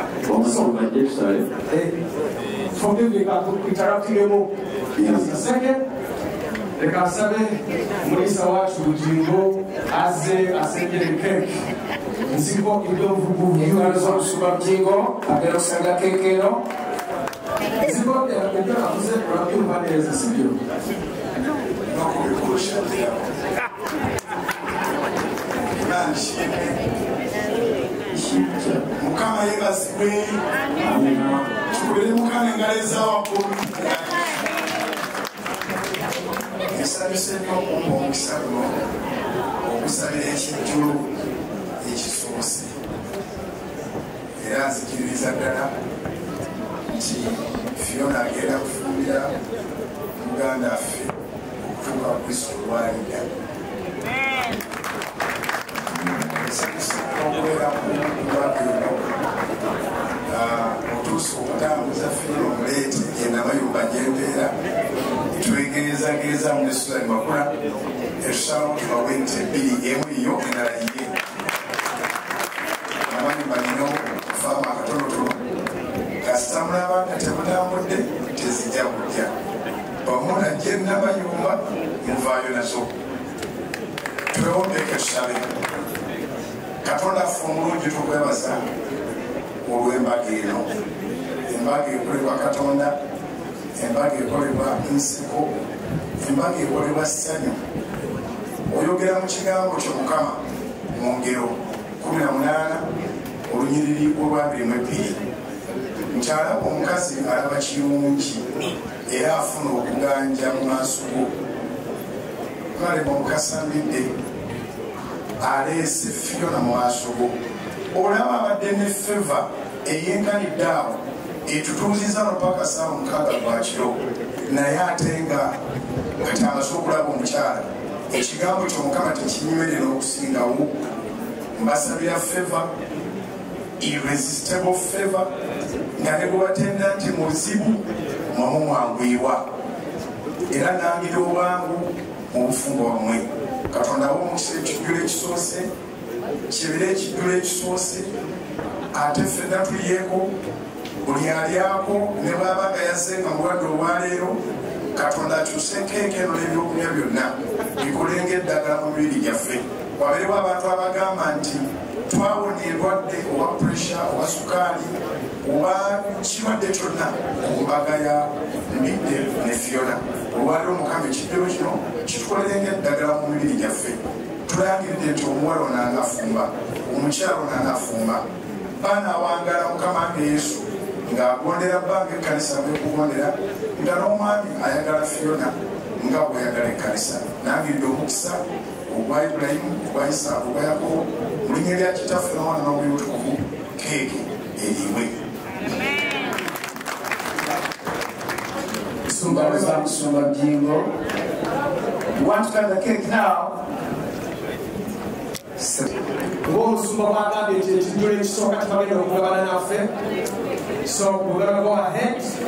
Forgive me for interrupting you. Just a second. The Kasabe Mulisa watu Bugingo Asabidde cake. Nsipo idovugu yuwazo Bugingo apero sanga cake no. Nsipo ya kupenda kuze kwa kumbana sibyo. Nakukusha ndio. Mukama yebazibwe. Amina. Tukubere mukama engaleza wakulu. Esabiseko omusabo okusabira ekijjulu ekisoose era nzikiririza ddala nti Phiona agenda kufumbira muganda affe okutuuka Kristo lwalida esabiseko okubeera ku lwageno otuusa okutambuza Phiona omuleete enamayumba gyembeera twegereza mu Yesuusani makula eshalo tubawente bbiri emu yo endala ye amanyi balina okufaama akatonotono kasita mulabanga temunambudde tezijja kujja bamuna gye namayumba muvaayo nazo twewombeke tusabe Katonda affe omulungi tukwebaza olw'embaga eno embaga ekolebwa Katonda embaga ekolebwa nsiko embaga ekolebwa ssanyu oyogera mu kigambo kyo Mukama mu ngero 18 olunyiriri olw'abiri nkyala omukazi alaba kirungi era afuna okuganja mu maaso go kale Mukasa Mbidde aleese Phiona mu maaso go olaba abadde ne feva eyenkanidde awo etutuuziza mpaka saa 6 gwa kiro naye ate nga kati amaze okulaba omukyala ekigambo ky'Omukama tekinyimirira okusingawo mbasabira favor irresistible favor nga ne bwebatenda nti muzibu mwamu mwangwirwa era nangira obwangu mu bufumbo bwammwe Katonda w'omukisa ekijjulo ekisoose kibire ekijjulo ekisoose ate ffenna tulyeko buli alyako ne bwaba nga yasenga mulwadde olwaleero Katonda akyuse keeke eno n'ebyokulya byonna bikolenga eddagala mu mibiri gyaffe wabeerewo abantu abagamba nti twawona endwadde oba puresha oba sukaali oba kirwadde kyonna ku mbaga ya Mbidde ne Phiona olwaleero Mukama ekijjulo kino kitukolerenga eddagala mu mibiri gyaffe tulangiridde nti omuwala ono anaafumba omukyala ono anaafumba baanaawangala Mukama nga Yesu ng'agondera bbanga ekkanisa bwekugondera nga n'omwami ayagala Phiona nga bweyagala ekkanisa nangiridde omukisa ogwa Ibulayimu ogwa Isaaka ogwa Yakobo mu linnya lya kitaffe n'Omwana n'Omwoyo Omutukuvu keeke eriibwe Musumba Bugingo. You want to cut the cake now? So we're gonna go ahead.